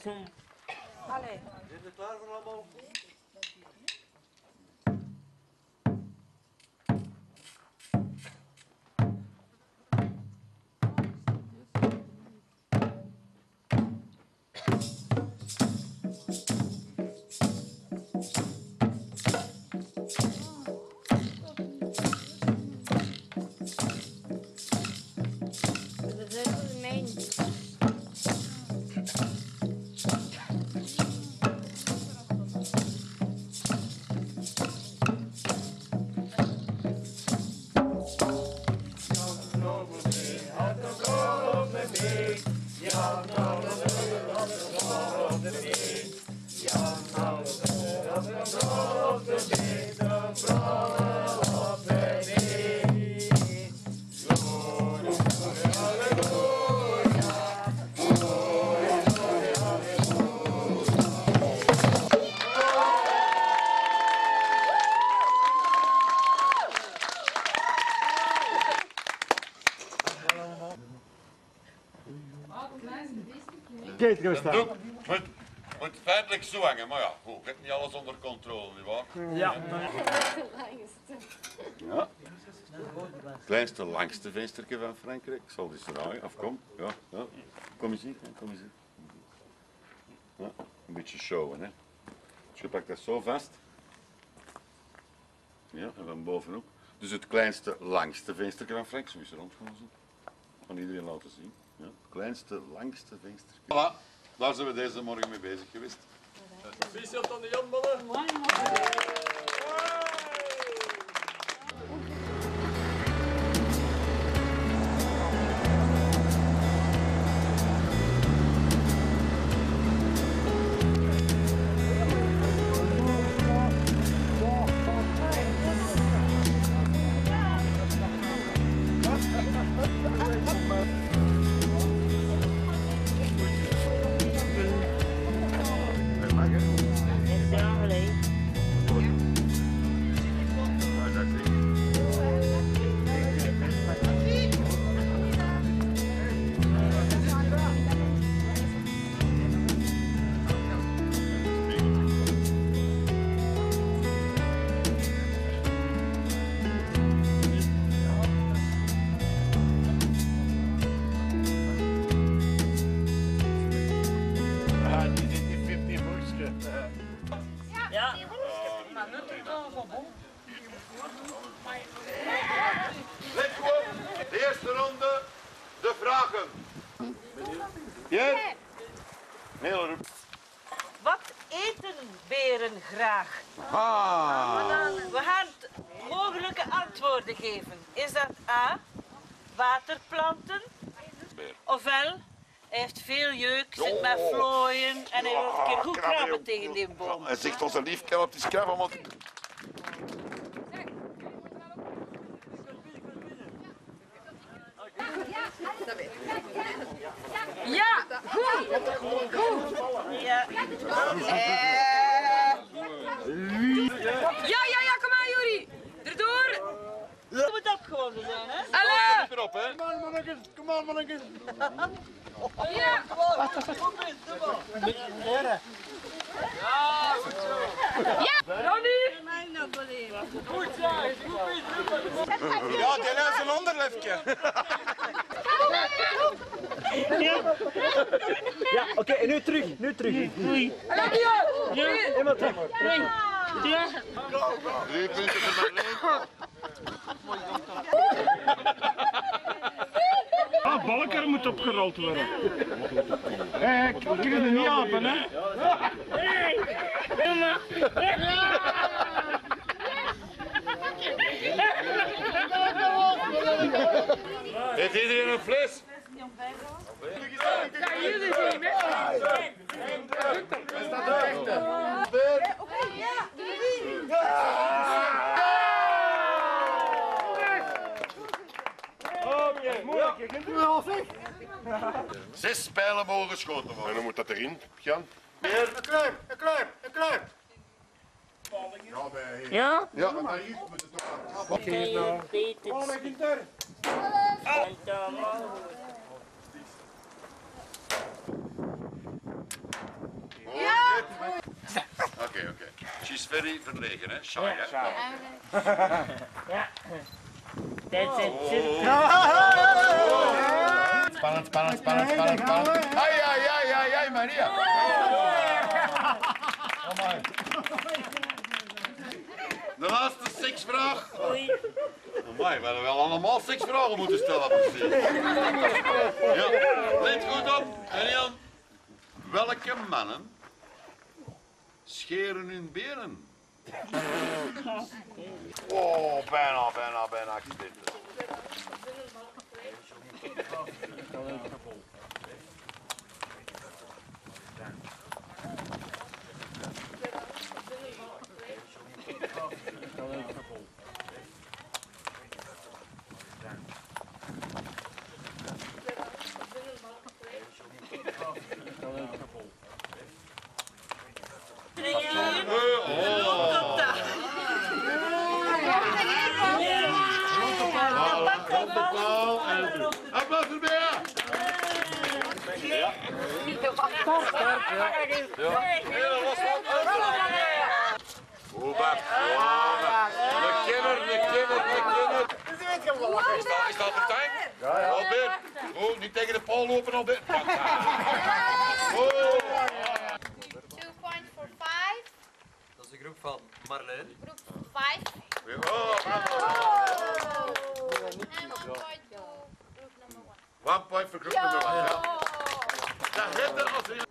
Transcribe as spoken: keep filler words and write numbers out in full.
Allee. Zijn we klaar voor allemaal? Kijk, er staat. Het moet, moet feitelijk zo hangen, maar ja, goed, ik heb niet alles onder controle, nietwaar? Ja. Ja. Het kleinste, langste venstertje van Frankrijk. Ik zal eens draaien, of kom. Ja, ja. Kom eens hier, kom eens hier. Ja, een beetje showen, hè. Dus je pakt dat zo vast. Ja, en van bovenop. Dus het kleinste, langste venstertje van Frankrijk. Zo is er rond gaan zo. Kan iedereen laten zien. Ja, het kleinste, langste venstertje. Voilà, daar zijn we deze morgen mee bezig geweest. Proficiat aan de Janmannen. De eerste ronde, de vragen. Ja? Heel roep. Wat eten beren graag? Ah. We gaan mogelijke antwoorden geven. Is dat A, waterplanten? Ofwel, hij heeft veel jeuk, zit met vlooien en hij wil een keer goed krabben tegen die boom. Hij zegt onze lief krab, het is krab, maar... Ja, goed. Goed. Ja. Ja, ja, ja, kom aan, Juri. Erdoor. Je moet opgewonden zijn, hè? Hallo. Kom erop, hè? Kom aan, mannetjes. Kom aan, mannetjes. Ja. Ja, goed zo. Ja, Ronnie. Goed zo, is goed bezig. Ja, die is een onderlefje. Ja, ja oké, okay, en nu terug, nu terug. Doei. Ja, iemand terug. Ja. Drie punten voor Marleen. Ah, Balker moet opgerold worden. Hé, ik kan er niet apen, hè? Heeft iedereen een fles? Gaan jullie zien, hè? Is dat de echte? Oké, moeilijk, je kunt er al zeg. Zes pijlen mogen geschoten worden. En dan moet dat erin gaan. Een kluim, een kluim, een kluim. Ja? Ja, maar hier moet het toch aan. Oké, nou. Oh, mijn kinderen. En dan Ja! Oké, oké. She's very verlegen, hè? Shy, hè? Ja. That's it. Spannend, spannend, spannend, spannend, spannend. Ai, ai, ai, ai, ai, Maria. De laatste seksvraag. Amai, we hadden wel allemaal seksvragen moeten stellen, precies. Ja, let goed op. En Jan, welke mannen scheren hun benen? Oh, bijna, bijna, bijna accident. Applaus voor Bea! Hoe bak? De kenner, de kenner, de kenner. Is dat, is dat de time? Ja, ja. Albert, oh, niet tegen de paal lopen, Albert. Oh. Two points for five. Dat is de groep van Marleen. Groep five. Oh, bravo. And one point to group number one. One point voor groep nummer one. Ja. Dat heeft er als